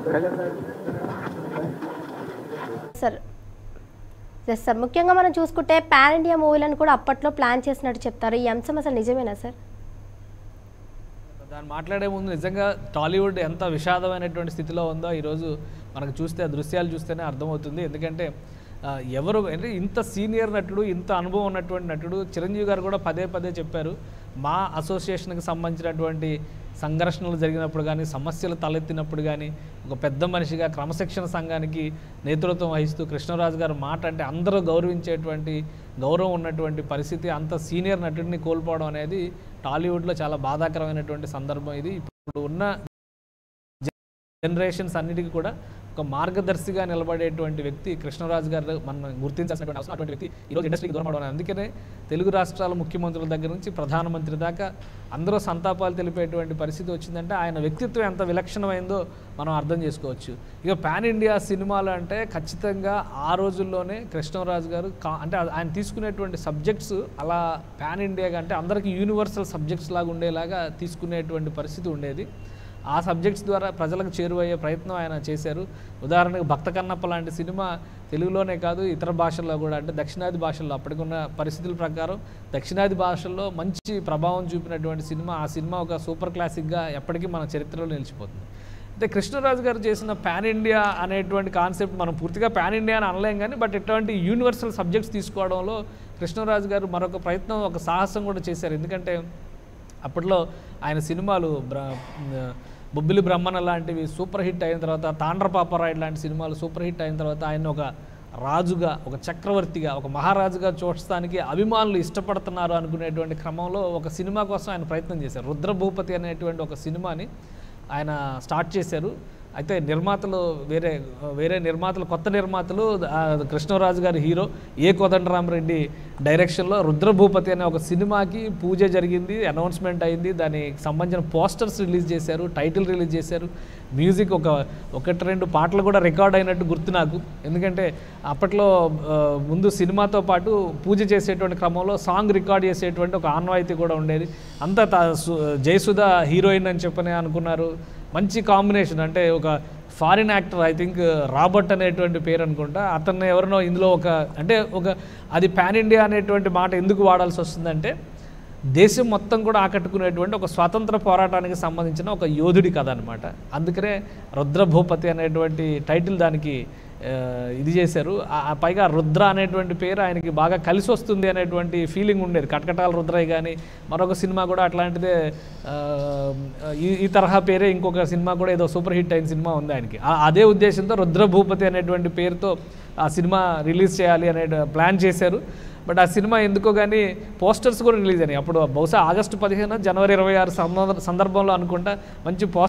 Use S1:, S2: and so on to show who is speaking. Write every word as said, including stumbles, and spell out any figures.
S1: Sir yes sir, ముఖ్యంగా మనం చూసుకుంటే పాన్ ఇండియా మూవీలను కూడా అప్పట్లో ప్లాన్ చేసినట్టు చెప్తారు. ఈ అంశం అసలు నిజమేనా సార్?
S2: దాన్ని మాట్లాడే ముందు నిజంగా టాలీవుడ్ ఎంత విషాదమైనటువంటి స్థితిలో ఉందో ఈరోజు మనకు చూస్తే ఆ దృశ్యాలు చూస్తేనే అర్థమవుతుంది. ఎందుకంటే ఎవరు అంటే ఇంత సీనియర్ నటుడు, ఇంత అనుభవం ఉన్నటువంటి నటుడు చిరంజీవి గారు కూడా పదే పదే చెప్పారు, మా అసోసియేషన్కి సంబంధించినటువంటి సంఘర్షణలు జరిగినప్పుడు కానీ, సమస్యలు తలెత్తినప్పుడు కానీ ఒక పెద్ద మనిషిగా క్రమశిక్షణ సంఘానికి నేతృత్వం వహిస్తూ కృష్ణరాజు గారు మాట అంటే అందరూ గౌరవించేటువంటి గౌరవం ఉన్నటువంటి పరిస్థితి, అంత సీనియర్ నటుడిని కోల్పోవడం అనేది టాలీవుడ్లో చాలా బాధాకరమైనటువంటి సందర్భం. ఇది ఇప్పుడు ఉన్న జనరేషన్స్ అన్నిటికీ కూడా ఒక మార్గదర్శిగా నిలబడేటువంటి వ్యక్తి కృష్ణరాజు గారు మనం గుర్తించాల్సినటువంటి అవసరం అటువంటి వ్యక్తి ఈరోజు ఇండస్ట్రీకి దూరం అవడం. అందుకనే తెలుగు రాష్ట్రాల ముఖ్యమంత్రుల దగ్గర నుంచి ప్రధానమంత్రి దాకా అందరూ సంతాపాలు తెలిపేటువంటి పరిస్థితి వచ్చిందంటే ఆయన వ్యక్తిత్వం ఎంత విలక్షణమైందో మనం అర్థం చేసుకోవచ్చు. ఇక పాన్ ఇండియా సినిమాలు అంటే ఖచ్చితంగా ఆ రోజుల్లోనే కృష్ణరాజు గారు అంటే ఆయన తీసుకునేటువంటి సబ్జెక్ట్స్ అలా పాన్ ఇండియాగా అంటే అందరికీ యూనివర్సల్ సబ్జెక్ట్స్ లాగా ఉండేలాగా తీసుకునేటువంటి పరిస్థితి ఉండేది. ఆ సబ్జెక్ట్స్ ద్వారా ప్రజలకు చేరువయ్యే ప్రయత్నం ఆయన చేశారు. ఉదాహరణకు భక్త కన్నప్ప లాంటి సినిమా తెలుగులోనే కాదు ఇతర భాషల్లో కూడా అంటే దక్షిణాది భాషల్లో అప్పటికున్న పరిస్థితుల ప్రకారం దక్షిణాది భాషల్లో మంచి ప్రభావం చూపినటువంటి సినిమా. ఆ సినిమా ఒక సూపర్ క్లాసిక్గా ఎప్పటికీ మన చరిత్రలో నిలిచిపోతుంది. అంటే కృష్ణరాజు గారు చేసిన పాన్ ఇండియా అనేటువంటి కాన్సెప్ట్ మనం పూర్తిగా పాన్ ఇండియా అని అనలేం కానీ బట్ ఇటువంటి యూనివర్సల్ సబ్జెక్ట్స్ తీసుకోవడంలో కృష్ణరాజు గారు మరొక ప్రయత్నం, ఒక సాహసం కూడా చేశారు. ఎందుకంటే అప్పట్లో ఆయన సినిమాలు బ్ర బొబ్బిలి బ్రహ్మణ లాంటివి సూపర్ హిట్ అయిన తర్వాత, తాండ్రపాపరాయుడు లాంటి సినిమాలు సూపర్ హిట్ అయిన తర్వాత ఆయన ఒక రాజుగా, ఒక చక్రవర్తిగా, ఒక మహారాజుగా చూడటానికి అభిమానులు ఇష్టపడుతున్నారు అనుకునేటువంటి క్రమంలో ఒక సినిమా కోసం ఆయన ప్రయత్నం చేశారు. రుద్రభూపతి అనేటువంటి ఒక సినిమాని ఆయన స్టార్ట్ చేశారు. అయితే నిర్మాతలు వేరే వేరే నిర్మాతలు కొత్త నిర్మాతలు కృష్ణరాజు గారి హీరో ఏ కోదండరామరెడ్డి డైరెక్షన్లో రుద్రభూపతి అనే ఒక సినిమాకి పూజ జరిగింది, అనౌన్స్మెంట్ అయింది, దానికి సంబంధించిన పోస్టర్స్ రిలీజ్ చేశారు, టైటిల్ రిలీజ్ చేశారు, మ్యూజిక్ ఒక ఒకటి రెండు పాటలు కూడా రికార్డ్ అయినట్టు గుర్తు నాకు. ఎందుకంటే అప్పట్లో ముందు సినిమాతో పాటు పూజ చేసేటువంటి క్రమంలో సాంగ్ రికార్డ్ చేసేటువంటి ఒక ఆన్వాయితీ కూడా ఉండేది. అంతా జయసుధ హీరోయిన్ అని చెప్పని అనుకున్నారు. మంచి కాంబినేషన్, అంటే ఒక foreign actor I think Robert అనేటువంటి పేరు అనుకుంటా, అతన్ని ఎవరినో ఇందులో ఒక అంటే ఒక అది పాన్ ఇండియా అనేటువంటి మాట ఎందుకు వాడాల్సి వస్తుందంటే దేశం మొత్తం కూడా ఆకట్టుకునేటువంటి ఒక స్వాతంత్ర పోరాటానికి సంబంధించిన ఒక యోధుడి కథ అనమాట. అందుకనే రుద్రభూపతి అనేటువంటి టైటిల్ దానికి ఇది చేశారు. పైగా రుద్ర అనేటువంటి పేరు ఆయనకి బాగా కలిసి వస్తుంది అనేటువంటి ఫీలింగ్ ఉండేది. కటకటాల రుద్రయ్య కానీ మరొక సినిమా కూడా అట్లాంటిదే, ఈ ఈ తరహా పేరే ఇంకొక సినిమా కూడా ఏదో సూపర్ హిట్ అయిన సినిమా ఉంది ఆయనకి. అదే ఉద్దేశంతో రుద్రభూపతి అనేటువంటి పేరుతో ఆ సినిమా రిలీజ్ చేయాలి అనే ప్లాన్ చేశారు. బట్ ఆ సినిమా ఎందుకో కానీ పోస్టర్స్ కూడా రిలీజ్ అయినాయి. అప్పుడు బహుశా ఆగస్టు పదిహేను జనవరి ఇరవై ఆరు సందర్భంలో అనుకుంటా మంచి పోస్టర్